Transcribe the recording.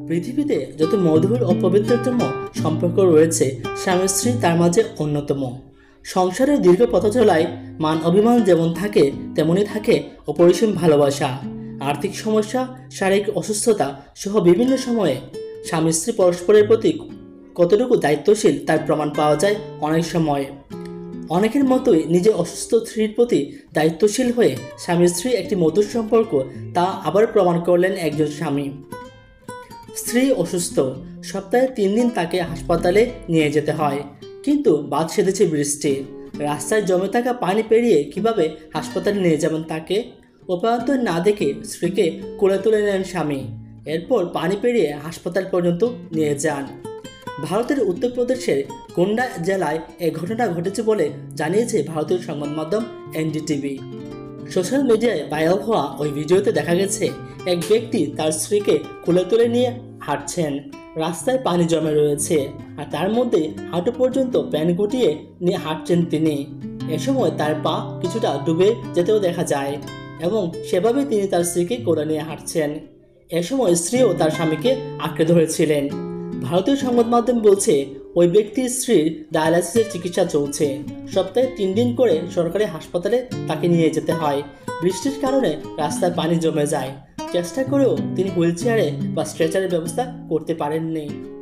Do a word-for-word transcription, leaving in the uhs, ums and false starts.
পৃথিবীতে যত মধুর ও পবিত্রতম সম্পর্ক রয়েছে, স্বামী স্ত্রী তার মাঝে অন্যতম। সংসারের দীর্ঘ পথ চলায় মান অভিমান যেমন থাকে, তেমনই থাকে অপরিসীম ভালোবাসা। আর্থিক সমস্যা, শারীরিক অসুস্থতা সহ বিভিন্ন সময়ে স্বামী স্ত্রী পরস্পরের প্রতি কতটুকু দায়িত্বশীল তার প্রমাণ পাওয়া যায় অনেক সময়। অনেকের মতোই নিজের অসুস্থ স্ত্রীর প্রতি দায়িত্বশীল হয়ে স্বামী স্ত্রী একটি মধুর সম্পর্ক তা আবার প্রমাণ করলেন একজন স্বামী। স্ত্রী অসুস্থ, সপ্তাহে তিন দিন তাকে হাসপাতালে নিয়ে যেতে হয়, কিন্তু বাদ সেধেছে বৃষ্টি। রাস্তায় জমে থাকা পানি পেরিয়ে কিভাবে হাসপাতালে নিয়ে যাবেন তাকে, উপায়ন্তর না দেখে স্ত্রীকে কোলে তুলে নেন স্বামী। এরপর পানি পেরিয়ে হাসপাতাল পর্যন্ত নিয়ে যান। ভারতের উত্তরপ্রদেশের গোন্ডা জেলায় এই ঘটনা ঘটেছে বলে জানিয়েছে ভারতীয় সংবাদ মাধ্যম এনডিটিভি। সোশ্যাল মিডিয়ায় ভাইরাল হওয়া ওই ভিডিওতে দেখা গেছে এক ব্যক্তি তার স্ত্রীকে কোলে তুলে নিয়ে হাঁটছেন। রাস্তায় পানি জমে রয়েছে, আর তার মধ্যে হাঁটু পর্যন্ত প্যান্ট গুটিয়ে নিয়ে হাঁটছেন তিনি। এ সময় তার পা কিছুটা ডুবে যেতেও দেখা যায়, এবং সেভাবে তিনি তার স্ত্রীকে কোলে নিয়ে হাঁটছেন। এ সময় স্ত্রীও তার স্বামীকে আঁকড়ে ধরেছিলেন। ভারতীয় সংবাদ মাধ্যম বলছে, ওই ব্যক্তির স্ত্রীর ডায়ালাইসিসের চিকিৎসা চলছে। সপ্তাহে তিন দিন করে সরকারি হাসপাতালে তাকে নিয়ে যেতে হয়। বৃষ্টির কারণে রাস্তায় পানি জমে যায়। চেষ্টা করেও তিনি হুইল চেয়ারে বা স্ট্রেচারের ব্যবস্থা করতে পারেননি।